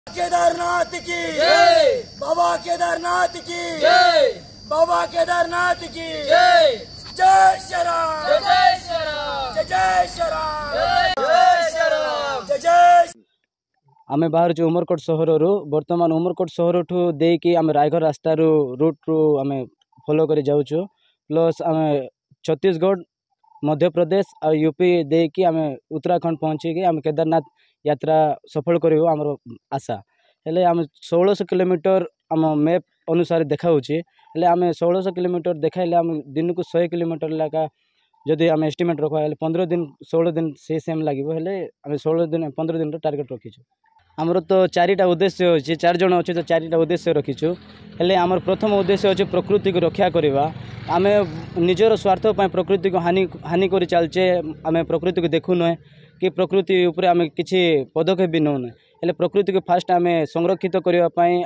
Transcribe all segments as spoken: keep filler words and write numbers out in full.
केदारनाथ की जय, बाबा केदारनाथ की जय, बाबा केदारनाथ की जय, जय श्री राम, जय श्री राम, जय श्री राम, जय श्री राम, जय। आमे बाहर जो उमरकोट सहर रु वर्तमान उमरकोट सहर ठू देकी आमे रायगढ़ रास्ता रु रूट रु आमे फॉलो करी जाउछु। प्लस आमे छत्तीसगढ़ मध्य प्रदेश और यूपी देकी आमे उत्तराखंड पहुँची कि आमे केदारनाथ यात्रा सफल करू आमर आशा हेले आम सोलह सौ किलोमीटर आम मैप अनुसार देखाऊँचे हेले आम सोलह सौ किलोमीटर देखाइले आम दिन को सौ किलोमीटर लगा जदि आम एस्टिमेट रखा पंद्रह दिन सोलह दिन से सेम लगे हेले आम सोलह दिन पंद्रह दिन टार्गेट रखीचु। आमर तो चारिटा उद्देश्य अच्छे चार जन अच्छे तो चारिटा उद्देश्य रखीचु हेले आमर प्रथम उद्देश्य अच्छे प्रकृति को रक्षा करवा। आम निजर स्वार्थ प्रकृति को हानि हानि कर चलचे आम प्रकृति को देखु नुहे कि प्रकृति उपरे आम किसी पदक्षेप भी नौने हेले प्रकृति को फास्ट आम संरक्षित करने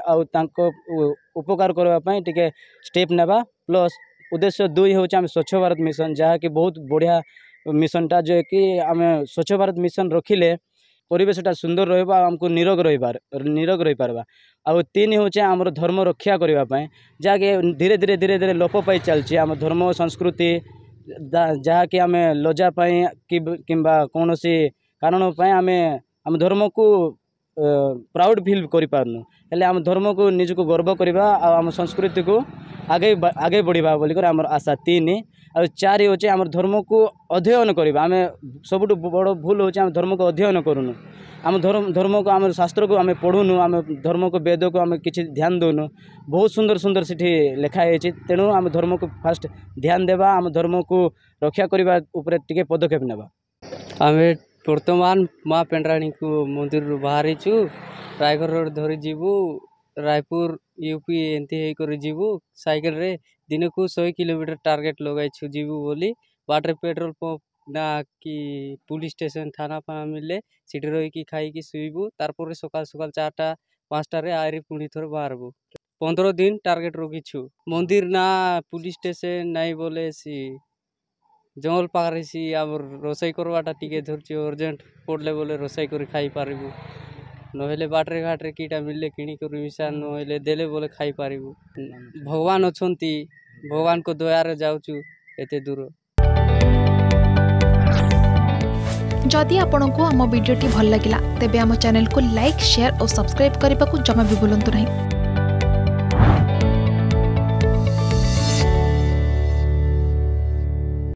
उपकार करने टिके स्टेप नेबा। प्लस उद्देश्य दुई हूँ आम स्वच्छ भारत मिशन जहाँकि बहुत बढ़िया मिशनटा जो कि आम स्वच्छ भारत मिशन रखिले परिवेशटा सुंदर रमको निरोग रही निरोग रही पारबा। आउ तीन हूँ आमर धर्म रक्षा करने जहाँकि धीरे धीरे धीरे धीरे लोप पाई चलती आम धर्म संस्कृति जहाँकि आम लज्जापाई कि कौन सी कारण आम आम धर्म को प्राउड फील करूँ हेले आम धर्म को निजको गर्व करवा आम संस्कृति को आगे आगे बढ़ा बोलिकर आम आशा। तीन आ चार हूँ आम धर्म को अध्ययन करवा आम सब बड़ भूल हूँ आम धर्म को अध्ययन करूँ आम धर्म धर्म को आम शास्त्र को आम पढ़ुनु आम धर्म को वेद को आम किसी ध्यान दौनु बहुत सुंदर सुंदर सिठी लिखाई तेणु आम धर्म को फास्ट ध्यान देवा आम धर्म को रक्षा करने उपरे टिके पदक्षेप नेबा। आम वर्तमान माँ पेंड्राणी को मंदिर बाहरी छु रायगढ़ रोड धरी जीवु रायपुर यूपी एंती कर जीवु साइकिल रे दिन को सौ किलोमीटर टार्गेट लगाई छु जीवु बोली बाटर पेट्रोल पंप ना कि पुलिस स्टेशन थाना फाना मिले सीटी रही कि खाई कि शुबू तार सकाल सकाल चारटा पाँचटा रे आरी पुणी थोर बाहरबू पंद्रह दिन टार्गेट रखी छु। मंदिर ना पुलिस स्टेशन नाई बोले सी जंगल पाखे सी आम रोसई करवाटा टिके धरछि अर्जेंट पड़ले बोले रोसई कर खाई पारिबू नहेले बाटरे घाटे कीटा मिलले किणी कर मिशा नहेले देले बोले खाई पारिबू। भगवान अछंती भगवान को दयारे जाउछु एते दूर। जदि आपंक आम भिडी भल लगा तेब आम चैनल को लाइक शेयर और सब्सक्राइब करने को जमा भी भूलु नहीं।